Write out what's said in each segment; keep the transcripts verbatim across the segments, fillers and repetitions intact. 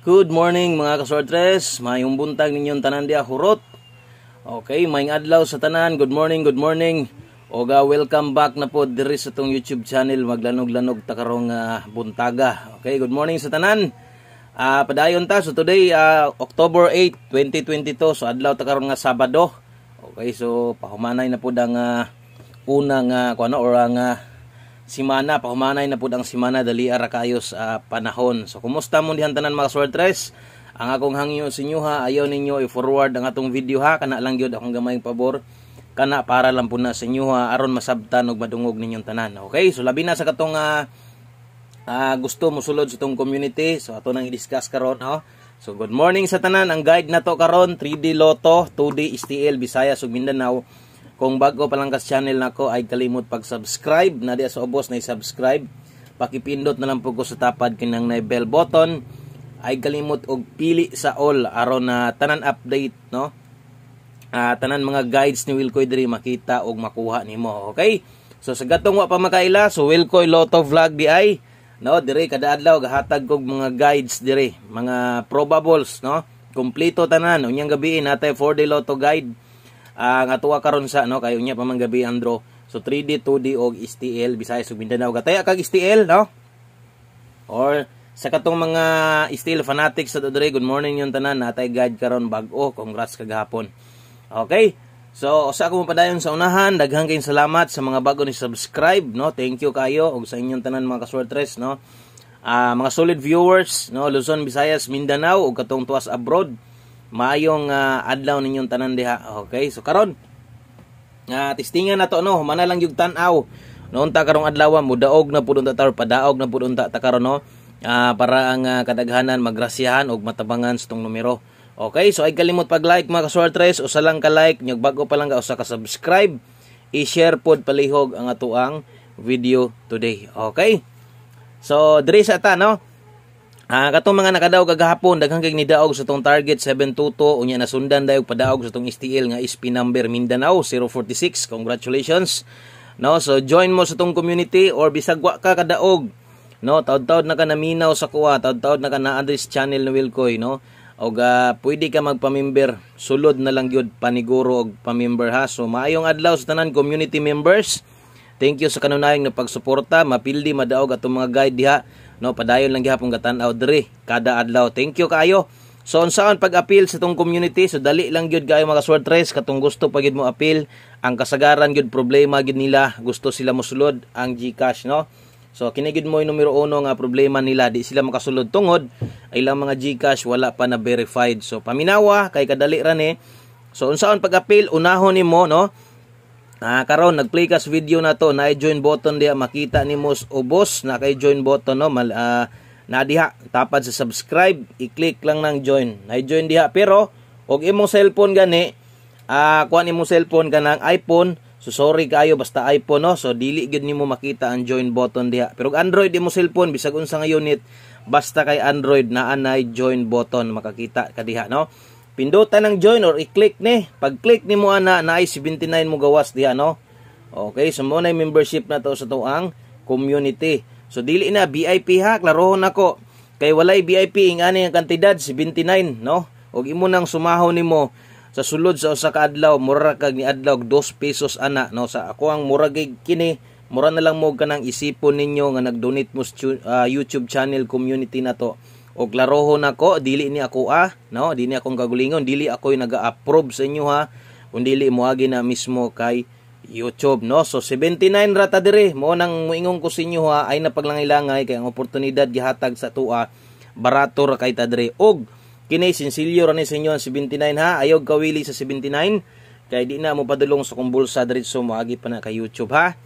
Good morning mga kaswartres, mayong buntag ninyong tanan diya hurot. Okay, mayong adlaw sa tanan, good morning, good morning. Oga, welcome back na po diri sa tong YouTube channel, maglanog-lanog ta karong uh, buntaga. Okay, good morning sa tanan. Uh, padayon ta, so today uh, October eighth, twenty twenty-two, so adlaw ta karon nga Sabado. Okay, so pahumanay na po ang uh, unang uh, kuno or ang uh, simana, pahumanay na po ang simana dali ara kayo sa uh, panahon. So kumusta mo dihan tanan mga kaswartres? Ang akong hangyo sa inyo ha, ayaw ninyo i-forward ang atong video ha, kana lang gyud akong gamayng pabor. Kana para lang po na sa inyo ha, aron masabtan ug madungog ninyong tanan. Okay, so labi na sa katong uh, uh, gusto mo sulod sa itong community, so ato nang i-discuss karon no. So good morning sa tanan, ang guide na to karon three D Lotto, two D S T L Visayas ug Mindanao. Kung bago pa lang ka sa channel nako ay kalimot pag-subscribe na diya sa ubos na i-subscribe. Pakipindot na lang po ko sa tapad kinang na bell button. Ay kalimot og pili sa all aron na tanan update no. Uh, tanan mga guides ni Wilcoy diri makita og makuha nimo. Okay? So sa gatong wa pa makaila, so Wilcoy Lotto Vlog di ay no, diri kada adlaw gahatag kog mga guides diri, mga probables no. Kompleto tanan unyang gabi natay four D Lotto guide. Ang uh, atuwa karon sa no kayo nya pa man gabi andro. So three D, two D og S T L Visayas ug Mindanao. Gataya kag S T L no. Or sa katong mga S T L fanatics sa diri, good morning yung tanan, natay guide karon bag-o. Congrats kagahapon. Okay? So usa ko padayon sa unahan, daghang kayong salamat sa mga bago ni subscribe no. Thank you kayo og sa inyong tanan mga kaswartres no. Uh, mga solid viewers no, Luzon, Visayas, Mindanao ug katong tuwas abroad. Maayong uh, adlaw ninyong tanan diha. Okay, so karon uh, testingan na to no, mana lang yung tan-aw noon ta karong adlaw mo daog na pud unta tar padaog na pud unta ta karon no, uh, para ang uh, kadaghanan magrasyahan og matabangan sa tong numero. Okay, so ay kalimot pag-like mga kaswartres, usa lang ka like, nyog bago pa lang ka usa ka subscribe, i-share pod palihog ang atuang video today. Okay, so diri sa ta no. Ah, katong mga nakadaog kagahapon daghang kay nidaog sa tong target seven two two unya nasundan dayon padaog sa tong S T L nga S P number Mindanao zero four six. Congratulations. No, so join mo sa tong community or bisag wa ka kadaog. No, taud-taud na ka naminaw sa kuha, taud-taud na ka na address channel ni Wilcoy no. Og uh, pwede ka magpa-member, sulod na lang gyud paniguro og pa-member ha. So maayong adlaw sa tanan community members. Thank you sa kanunayang na pagsuporta, mapildi madaog atong mga guide diha. No, padayon lang gihapon gatan-aw diri kada adlaw. Thank you kaayo. So unsaon pag-appeal sa tong community? So dali lang gyud kaayo mga kaswartres, katong gusto pa gyud mo appeal, ang kasagaran gyud problema gyud nila, gusto sila mosulod ang GCash no. So kini gyud mo yung numero uno nga problema nila, di sila makasulod tungod ay ilang mga GCash wala pa na verified. So paminawa kay kadali ra ni. So unsaon pag-appeal? Unahon nimo no. Ah, karon nag-play ka sa video na to, na join button diha, makita nimo ubos na kay join button no, mal uh, na diha tapad sa subscribe, i-click lang ng join. Na join diha pero og imong cellphone gani, ah uh, kuan imong cellphone kanang iPhone, so sorry kayo basta iPhone no, so dili gid nimo makita ang join button diha. Pero Android imong cellphone bisag unsa nga unit, basta kay Android naa nay join button makakita ka diha no. Pindutan ng join or i-click ni. Pag-click ni mo ana na ay seventy-nine mo gawas diha no. Okay, so mo na membership na to sa tuang community. So dili na V I P ha, klarohon nako. Kay walay V I P ing ani ang kantidad seventy-nine no. Og imo nang sumahon nimo sa sulod sa usa ka adlaw, mura kag ni adlaw two pesos ana no. Sa ako ang mura gig kini, mura na lang mo kanang isipon ninyo nga nag-donate mo sa uh, YouTube channel community na to. Og klarohon nako, dili ni ako ah, no, dili ni akong kagulingon, dili ako yung naga-approve sa inyo ha, kundi dili moagi na mismo kay YouTube no. So seventy-nine rata dire, mo nang moingon ko sa inyo ha, ay napaglangay-langay kay ang oportunidad gihatag sa tua, barato ra kay ta dire. Og kini sinsilyo ra ni sa inyo ang seventy-nine ha, ayog kawili sa seventy-nine kay di na mo padulong sa kong bulsa diretso moagi pa na kay YouTube ha.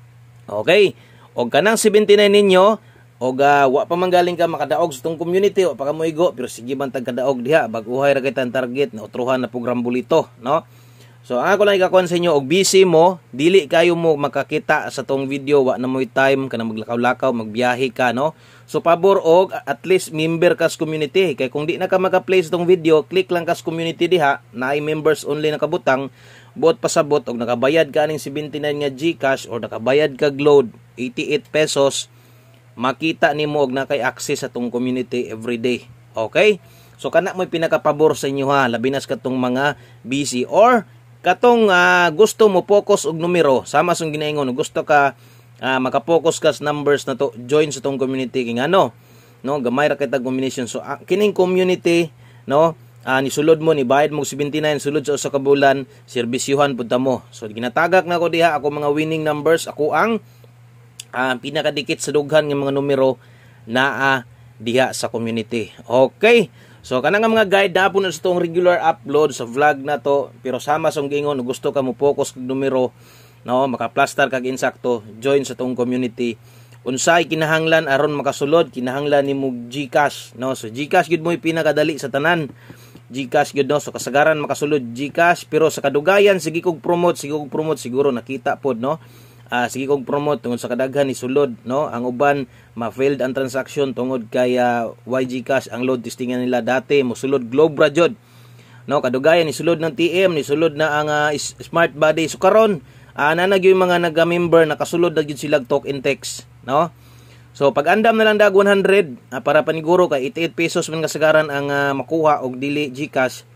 Okay, og kanang seventy-nine ninyo og uh, wa pa manggaling ka makadaog sa tong community, wa pa ka moigo, pero sige man tag kadaog diha, bag-uhay ra kay tan target na utruhan na program bulito no. So ako lang ikakuan sa inyo og busy mo, dili kayo mo makakita sa tong video, wa na moy time kana maglakaw-lakaw, magbiyahe ka no. So pabor og at least member ka sa community, kay kung di na ka maka-play sa tong video, click lang ka sa community diha, na ay members only na kabutang, buot pasabot og nakabayad ka ning seventy-nine nga GCash or nakabayad ka load eighty-eight pesos, makita nimo og nakay access sa tong community every day. Okay? So kana mo pinakapabor sa inyo ha, labi na katong mga busy or katong uh, gusto mo focus og numero, sama sung ginaingon gusto ka uh, maka-focus ka sa numbers na to, join sa tong community king ano, no, gamay ra kay tag combination. So uh, kining community, no, uh, ni sulod mo ni bayad mo seventy-nine sulod sa usa ka bulan, serbisyuhan pud ta mo. So ginatagak na ko diha ako mga winning numbers, ako ang uh, pinakadikit sa dughan nga mga numero naa uh, diha sa community. Okay? So kanang nga mga guide hapon na sa itong regular upload sa vlog na to, pero sama sa gingon gusto ka mo focus kag numero, no, maka-plaster kag insakto, join sa itong community. Unsay kinahanglan aron makasulod, kinahanglan nimo GCash, no. So GCash gid mo pinakadali sa tanan. GCash gid, no. So kasagaran makasulod GCash, pero sa kadugayan sige kog promote, sige kog promote siguro nakita pod, no. Uh, sige kong promote tungod sa kadaghan ni sulod, no, ang uban ma-failed ang transaction tungod kay uh, Y G Cash ang load testingan nila dati mo sulod Globe ra jud, no, kadugayan ni sulod ng T M, ni sulod na ang uh, Smart Body. So karon uh, nanag yung mga naga-member nakasulod na gyud sila talk and text, no. So pag andam na lang dag one hundred uh, para paniguro kay eighty-eight pesos man kasagaran ang uh, makuha og dili GCash.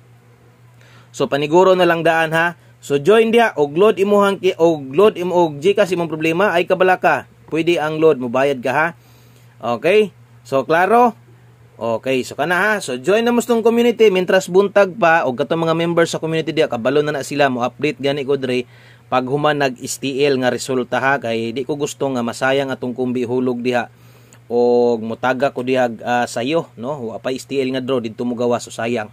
So paniguro na lang daan ha. So join dia og load imuhang og load imo og GCash imong problema ay kabalaka. Pwede ang load mo bayad ka ha. Okay? So klaro? Okay, so kana ha. So join na mo tong community mientras buntag pa og katong mga members sa community dia kabalo na na sila mo update gani ko dre pag human nag S T L nga resulta ha, kay di ko gusto nga masayang atong kumbi hulog diha og mutaga ko diha uh, sayo, no. Wa pa S T L nga draw didto mo gawa so sayang.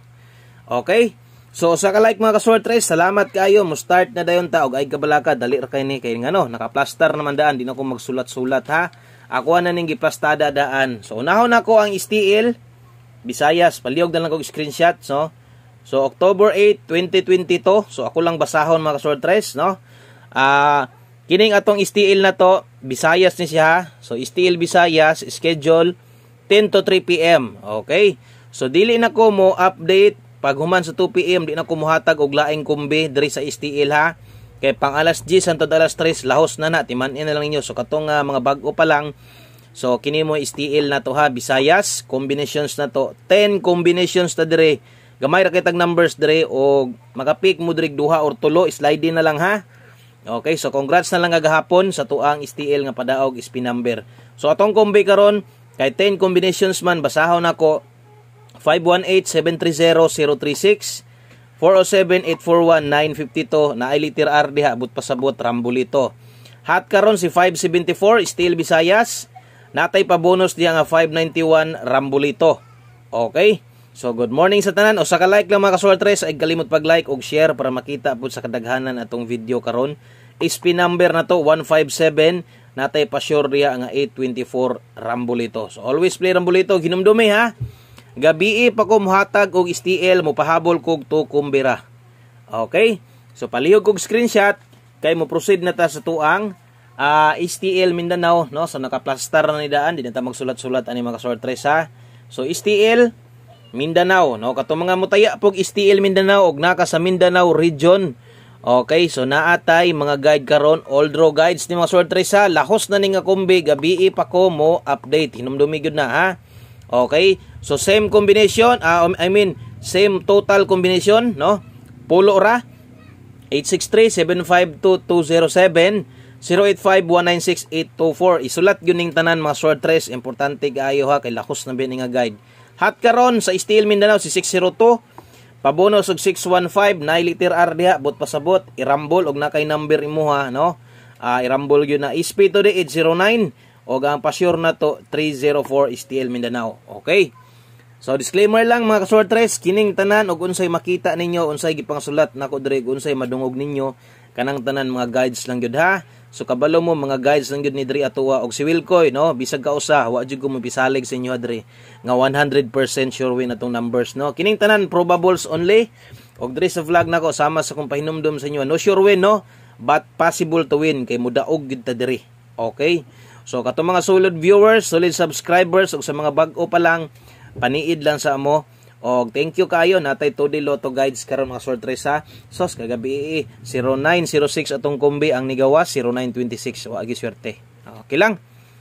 Okay? So sa ka-like mga ka-sortres, salamat kayo. Mo start na dayon ta og ay kabalaka dali ra kay ni kay ngano, naka-plaster naman daan, di na ko magsulat-sulat ha. Ako na ning giplastada daan. So unahon nako ang S T L Visayas, palihog na lang kog screenshot, no. So October eight, twenty twenty-two. So ako lang basahon mga ka-sortres, no. Ah, uh, kining atong S T L na to, Visayas ni siya ha. So S T L Visayas schedule ten to three p m Okay? So dili na ko mo update pag human sa two p m di na ko muhatag og laing kumbi diri sa S T L ha. Kay pang alas diyes hangtod alas tres lahos na na, timan-in na lang ninyo. So katong uh, mga bag-o pa lang. So kini mo S T L na to ha, Visayas, combinations na to. ten combinations ta dire. Gamay ra kay tag numbers dire og maka-pick mo diri duha or tulo, slide na lang ha. Okay, so congrats na lang gahapon sa tuang S T L nga padaog S P number. So atong kumbi karon kay ten combinations man basahon nako five one eight, seven three zero, zero three six, four oh seven, eight four one, nine five two, na ay liter R diha, abot pasabot, rambulito. Hat karon si five seventy-four, Steel Visayas, natay pa bonus diha nga five ninety-one, rambulito. Okay? So good morning sa tanan. O sa ka-like lang mga ka-sortres, ay kalimot pag-like og share para makita po sa kadaghanan atong video karon. S P number na to, one five seven, natay pa sure diha nga eight twenty-four, rambulito. So always play rambulito, hinumdumi ha. Gabi pa ko muhatag og S T L mo pahabol kog to kumbira. Okay? So palihog kog screenshot kay mo proceed na ta sa tuang uh, S T L Mindanao, no. So naka-plaster na ni daan, di na ta magsulat-sulat ani mga sortres ha. So S T L Mindanao, no, katong mga mutaya pog S T L Mindanao og naka sa Mindanao region. Okay, so naatay mga guide karon, old raw guides ni mga sortres ha. Lahos na ni nga kumbi, gabi pa ko mo update. Hinumdumi gyud na ha. Okay? So same combination, uh, I mean same total combination, no? Pulo ra eight six three, seven five two, two zero seven, zero eight five, one nine six, eight two four. Isulat gyud ning tanan mga sortres, importante kaayo ha kay lakos na bini nga guide. Hat karon sa Steel Mindanao si six zero two, pabonus og six one five, na liter R diha, bot pasabot, irambol og nakay number imuha, no? Uh, irambol gyud na S P to di eight zero nine. O ang pasyur na to three zero four S T L Mindanao. Okay? So disclaimer lang mga ka-sortres, kining tanan og unsay makita ninyo, unsay gipangsulat nako diri, unsay madungog ninyo, kanang tanan mga guides lang gyud ha. So kabalo mo mga guides lang gyud ni diri atuwa og si Wilcoy, no, bisag ka usa, wa jud ko mo pisalig sa inyo diri nga one hundred percent sure win atong numbers, no. Kining tanan probables only. Og diri sa vlog nako sama sa kong pahinumdom sa inyo, no sure win, no, but possible to win kay mudaog gyud ta diri. Okay? So kato mga solid viewers, solid subscribers ug sa mga bag-o pa lang, paniid lang sa amo. Og thank you kayo natay Todi Lotto guides karon mga sortres ha. Sos kagabi zero nine zero six atong kombi ang nigawas, zero nine two six wa agi swerte. Okay lang.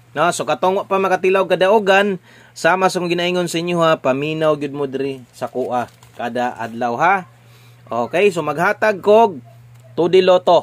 No, so katong pa makatilaw kadaogan, sama sa kong ginaingon sa inyo ha, paminaw gyud mo diri sa kuha kada adlaw ha. Okay, so maghatag kog two D Lotto.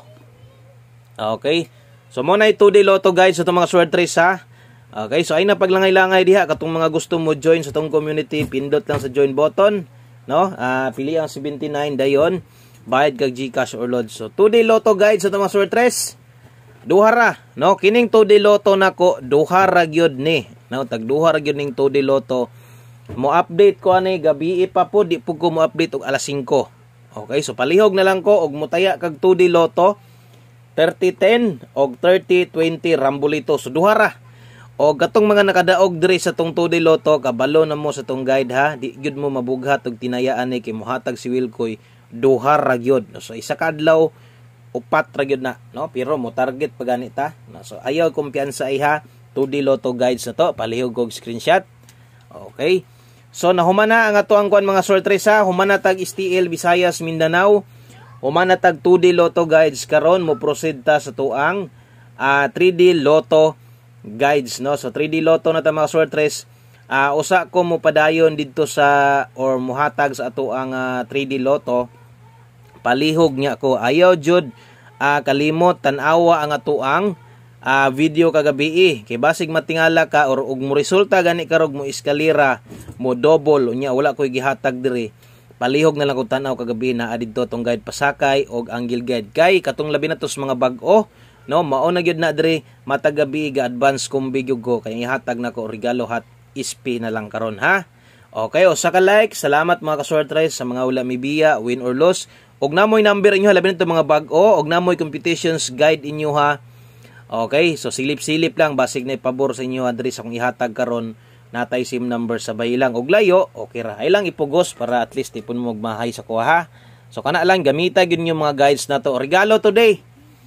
Okay. So mo na two D Lotto guys sa itong mga sword race ha. Okay, so ay na paglangay-langay diha katong mga gusto mo join sa tong community, pindot lang sa join button, no? Ah, uh, pili ang seventy-nine dayon, bayad kag GCash or load. So two D Lotto guys sa itong mga sword race. Duha ra, no? Kining two D Lotto nako, duha ra gyud ni. No, tag duha ra gyud ning two D Lotto. Mo update ko ani gabi pa po, di po ko mo update og alas singko. Okay, so palihog na lang ko og mutaya kag two D Lotto thirty ten og thirty twenty rambolito. So duha ra. O katong mga nakadaog diri sa tong two D Lotto, kabalo na mo sa tong guide ha. Di gyud mo mabughat og tinayaan ni kay mohatag si Wilkoy duha ra gyud. So isa ka adlaw upat ra gyud na, no? Pero mo target pa ganita. No? So ayaw kumpiyansa ay ha. two D Lotto guides na to, palihog og screenshot. Okay. So nahuman na ang ato ang kuan mga sword race ha. Humana tag S T L Visayas Mindanao. Humana tag two D Lotto guides karon mo proceed ta sa tuang uh, three D Lotto guides, no? So three D Lotto na ta mga sword race. Uh, usa ko mo padayon didto sa or muhatag sa ato ang uh, three D Lotto. Palihog niya ko. Ayaw jud uh, kalimot tan-awa ang atuang uh, video kagabi. Kay basig matingala ka or ug mo resulta gani karog mo eskalera, mo double unya wala koy gihatag diri. Palihog na lang kung tan-aw kagabi na adidto tong guide pasakay og angle guide. Kay katong labi na tos mga bag-o, no, mao na gyud na diri matag gabi ga advance kumbi gyud ko kay ihatag na ko regalo hat ispi na lang karon ha. Okay, o sa ka like, salamat mga ka-sword race sa mga wala mibiya, win or loss. Og namoy number inyo labi nito mga bag-o, og namoy competitions guide inyo ha. Okay, so silip-silip lang basig na pabor sa inyo adri sa kung ihatag karon natay sim number sabay lang og layo, okay ra. Ay lang ipugos para at least ipon mo magmahay sa kuha ha. So kana lang gamita gyud yung mga guides na to. Regalo today.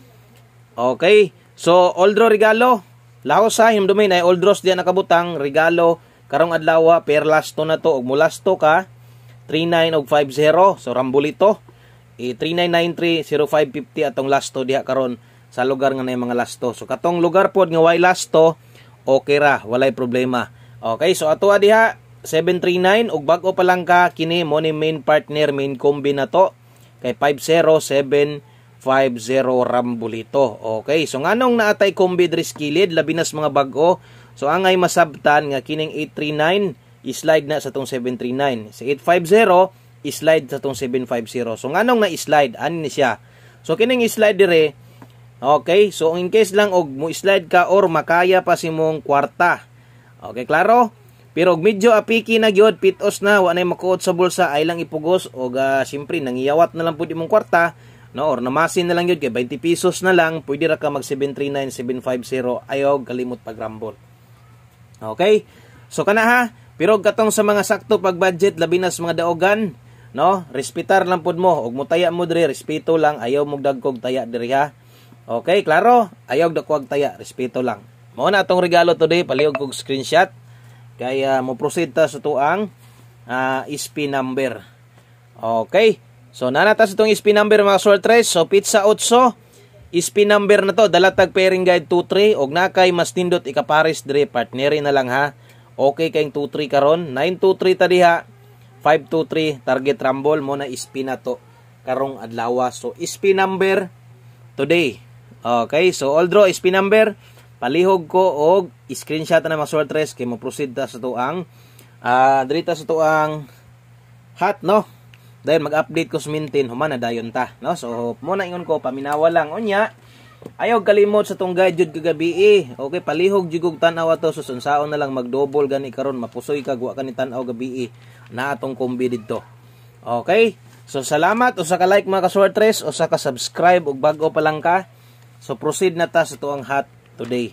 Okay, so all draw regalo. Lahos sa himdumin ay all draws diyan nakabutang regalo karong adlaw per lasto na to og mulasto ka three nine og five zero. So rambolito e three nine nine three zero five five zero atong lasto diha karon sa lugar nga nay mga lasto. So katong lugar pod nga way lasto, okay ra, walay problema. Okay, so ato diha seven three nine ug bag-o pa lang ka kini mo ni main partner, main combi na to kay five zero seven five zero rambolito. Okay, so nganong naatay combi diri skilid labi nas mga bag-o. So angay masabtan nga kining eight three nine i-slide na sa tong seven three nine. Sa eight five zero i-slide sa tong seven five zero. So nganong na i-slide ani ni siya. So kining i-slide dire. Okay, so in case lang og mo i-slide ka or makaya pa si mong kwarta. Okay, klaro? Pero og medyo apiki na gyud, pitos na wa nay makuot sa bulsa ay lang ipugos og uh, syempre nangiyawat na lang pud imong kwarta, no? Or namasin na lang gyud kay twenty pesos na lang, pwede ra ka mag seven three nine seven five zero ayaw kalimot pagrambol. Okay? So kana ha, pero katong sa mga sakto pag budget labi na sa mga daogan, no? Respetar lang pud mo og mutaya mo diri, respeto lang, ayaw mo dagkog taya diri ha. Okay, klaro? Ayaw dagkog taya, respeto lang. Mao na atong regalo today, palihog kog screenshot. Kaya mo proceed ta sa tuang uh, S P number. Okay. So nanata sa itong S P number mga sword race. So pizza eight S P number na to, dalatag pairing guide two three og nakay mas tindot ikapares dire partneri na lang ha. Okay kayong two three karon, nine two three ta diha, five two three target rumble mo na S P na to karong adlaw. So S P number today. Okay, so all draw S P number, palihog ko og screenshot na mga sword race kay mo proceed ta sa tuang ah uh, dirita sa tuang hat, no? Dahil mag-update ko sa mintin, humana dayon ta, no? So mo na ingon ko paminawa lang unya. Ayaw kalimot sa tong guide jud kagabi eh. Okay, palihog jugog tan-aw ato so sunsaon na lang mag-double gani karon mapusoy kag wa kani tan-aw gabi eh. Na atong kombi didto. Okay? So salamat o sa ka-like mga ka-sword race o sa ka-subscribe og bag-o pa lang ka. So proceed na ta sa tuang hat today.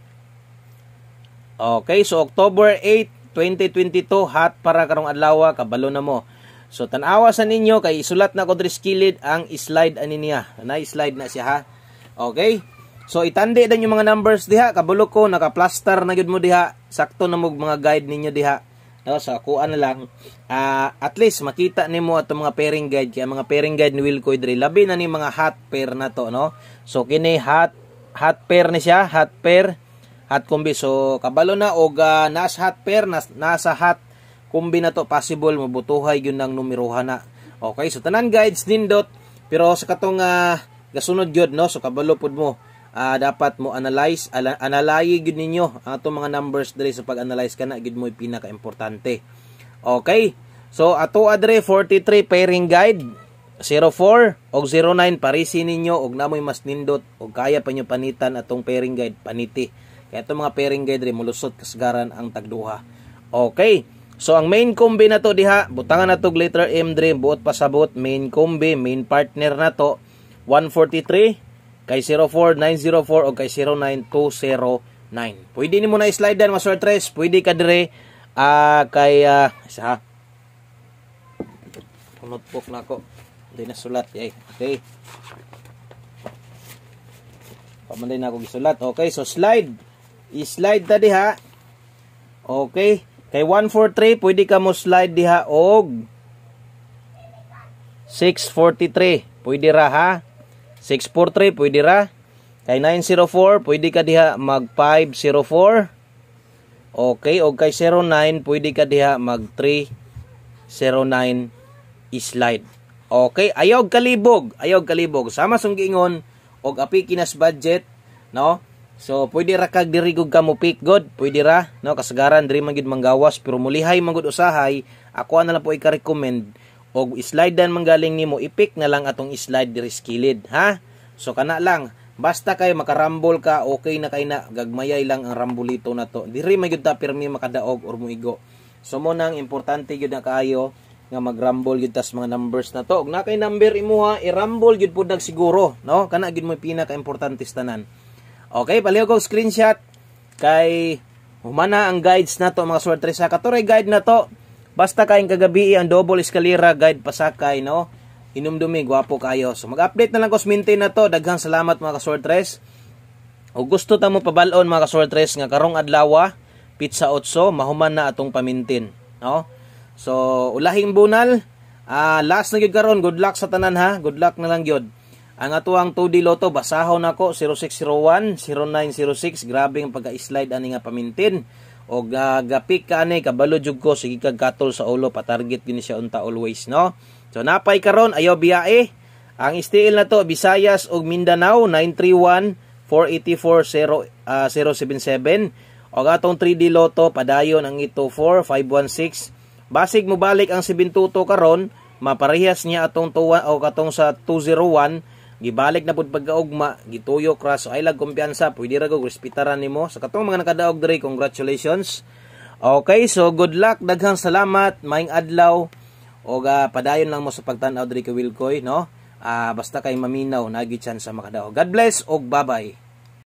Okay, so October eight, twenty twenty-two hat para karong adlaw kabalo na mo. So tan-awa sa ninyo kay isulat na ko diri skilid ang slide ani niya. Na-slide na siya ha. Okay? So itandi dan yung mga numbers diha, kabalo ko naka-plaster na gyud mo diha. Sakto na mo mga guide ninyo diha. No, so kuan na lang. Uh, at least makita nimo ato mga pairing guide kay mga pairing guide ni Wilkoy diri labi na ni mga hot pair na to, no. So kini hot hot pair ni siya, hot pair hot combi. So kabalo na og uh, nasa hot pair, nas, nasa hot combi na to, possible mabutuhay yun ng numerohan na. Okay, so tanan guides nindot, pero sa katong uh, gasunod gyud no, so kabalo pud mo. Uh, dapat mo analyze, ala, analyze gud ninyo ang atong mga numbers diri sa pag-analyze kana gud mo pinaka-importante. Okay? So ato adre forty-three pairing guide, zero four og zero nine parisi ninyo og namoy mas nindot og kaya pa nyo panitan atong pairing guide, paniti. Kaya itong mga pairing guide rin mulusot kasagaran ang tagduha. Okay? So ang main combi na to diha, butangan na to letter M dre, buot pasabot main combi, main partner na to one forty-three kay zero four nine zero four o kay zero nine two zero nine. Pwede ni mo na slide dan mga sortres, pwede ka dire uh, kay uh, isa notebook na ako. Hindi na sulat eh. Okay. Pamanday na ako gisulat. Okay, so slide. I-slide ta diha. Okay. Kay one forty-three pwede ka mo slide diha og six forty-three. Pwede ra ha. six forty-three pwede ra. Kay nine zero four pwede ka diha mag five zero four. Okay, og kay zero nine pwede ka diha mag three zero nine slide. Okay, ayog kalibog, ayog kalibog. Sama sung giingon og api kinas budget, no? So pwede ra kag diri gud ka mo pick god, pwede ra, no? Kasagaran diri man gid manggawas pero mulihay man gud usahay, ako na lang po i-recommend og slide dan manggaling nimo, i-pick na lang atong slide diri skilid, ha? So kana lang, basta kay makarambol ka, okay na kay na, gagmayay lang ang rambulito na to. Diri man gyud ta pirmi makadaog or muigo. So mo nang importante gyud na kaayo nga mag-rumble gyud tas mga numbers na to. Og na kay number imuha, i-rumble gyud pud siguro, no? Kana gyud mo pinaka-importante tanan. Okay, paliw ko screenshot kay humana ang guides na to mga sortres. Sa katuray guide na to, basta kayong kagabi ang double escalera guide pasakay, no? Inumdumi, gwapo kayo. So mag-update na lang ko sa maintain na to. Daghang salamat mga kasortres. O gusto ta mo pabalon mga kasortres nga karong adlaw pizza otso mahuman na atong pamintin, no? So ulahing bunal, uh, last na gyud karon. Good luck sa tanan ha. Good luck na lang gyud. Ang atuang two D Lotto basahon nako zero six zero one zero nine zero six. Grabe ang pagka-slide ani nga pamintin. Og uh, gapik ka ani kabalo jud ko sige kag katol sa ulo pa-target gini siya unta always, no? So napay karon ayo biyae. Ang S T L na to Visayas ug Mindanao nine three one four eight four zero seven seven. Og atong three D Lotto padayon ang ito four five one six. Basig mo balik ang seven two two karon, maparehas niya atong tuwa o katong sa two zero one. Gibalik na pud pagkaugma, gituyo kras. So ay lag kumpiyansa, pwede ra gog respetaran nimo. Sa katong mga nakadaog diri, congratulations. Okay, so good luck, daghang salamat, maayong adlaw. O uh, padayon lang mo sa pagtan-aw diri kay Wilcoy, no? Uh, basta kay maminaw nagi chance sa makadaog. God bless og bye-bye.